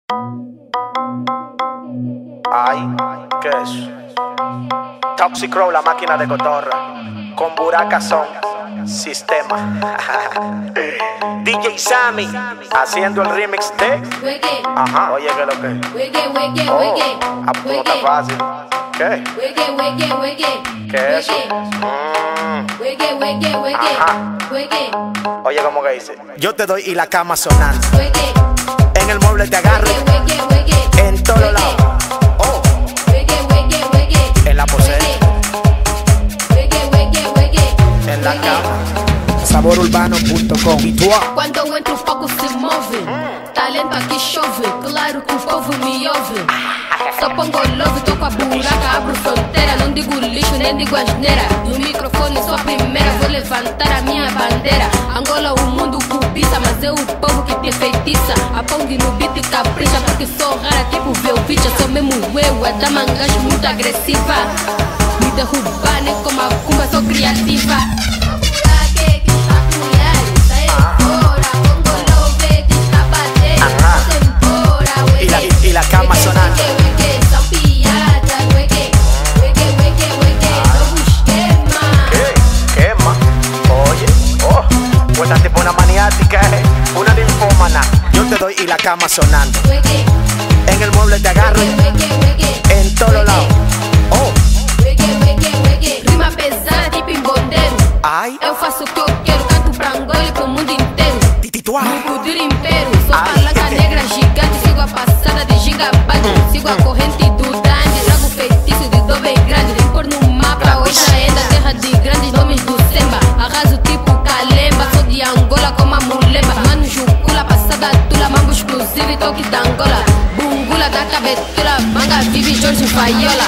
Ay, ¿qué es? Toxic Crow, la máquina de cotorra. Con Buraca son sistema. DJ Sammy haciendo el remix de. Ajá, oye, ¿qué es lo que? Oh, no está fácil. ¿Qué? ¿Qué es eso? Ajá. Oye, ¿cómo que dice? Yo te doy y la cama sonando. En el mueble te agarro. En todos lados. Oh. En la poseta. En la cama. Saborurbano.com. Quando eu entro o foco se move. Talento aqui chove. Claro que o povo me ouve. Só pongo love, tô com a buraca, abro fronteira. Não digo lixo, nem digo asneira. No microfone sou a primeira, vou levantar a minha bandeira. Angola o mundo cobiça, mas é o povo que te feitiça. A Pong no beat capricha, porque sou rara tipo Velvicha. Sou mesmo eu, a dama gajo muito agressiva. Me derrubar nem como a cumba, sou criativa. Y la cama sonando. Quema. Oye, oh, pues estás tipo una maniática, una linfómana. Yo te doy y la cama sonando. En el mueble te agarro. En todos lados. Oh. Rima pesada tipo embondeiro. Ai. Eu faço o que eu quero, canto pra Angola e pro mundo inteiro. No poder império, sou palanca negra gigante. Sigo a passada de gigabyte. Sigo a corrente do Dante. Trago o feitiço de Dobe grande. Pôr no mapa outra ainda. Terra de grandes nomes do Semba. Arraso tipo Calemba. Sou de Angola como a Mulemba. Mano Jucula, passada tula. Mambo exclusivo e toque da Angola. Bungula da cabetura. Manga vive Jorge Faiola.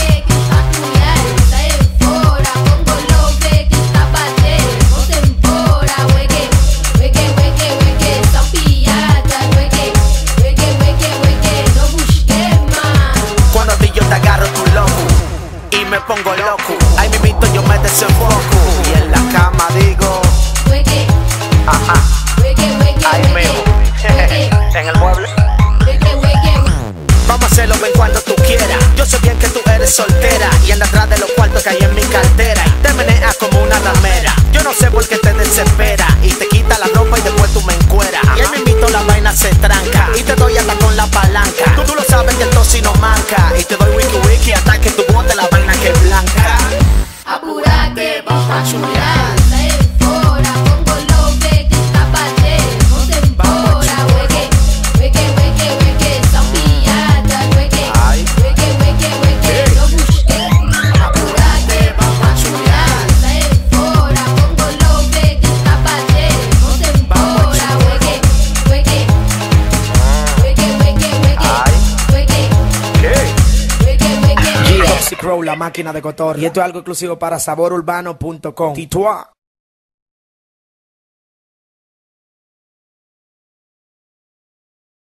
Me pongo loco, ahí mismito yo me desenfoco. Y en la cama digo, ajá, ahí mismo, en el mueble. Vamos a hacerlo ven cuando tú quieras. Yo sé bien que tú eres soltera y andas atrás de los cuartos que hay en mi cartera. Y te meneas como una ramera. Yo no sé por qué te desespera y te quita la ropa y después tú me encueras. Y ahí mismito la vaina se tranca y te doy hasta con la palanca. Tú lo sabes que el tosi no manca. Y te doy wiki wiki hasta que tu bote la vaina que es blanca. Apurate, a chular, sair fora, pongo love, que está bater, no se embora, weke, são piadas, weke, no busque. Apurate, a chular, sair fora, pongo love, que está bater, no se embora, Toxic Crow, la máquina de cotorra. Y esto es algo exclusivo para Saborurbano.com.